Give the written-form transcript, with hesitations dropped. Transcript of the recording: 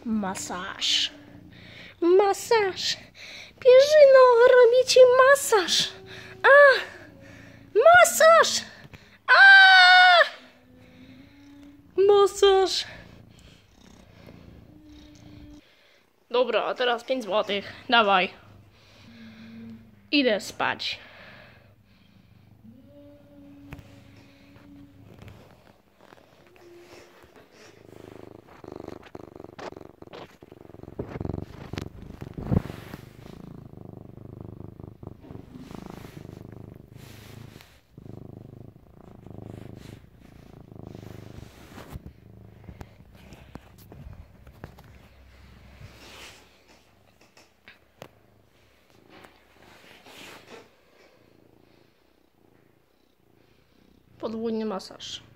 Masaż. Masaż. Pierzyno, robię ci masaż. A! Masaż! A! Masaż. Dobra, a teraz 5 złotych. Dawaj. Idę spać. Podwójny masaż.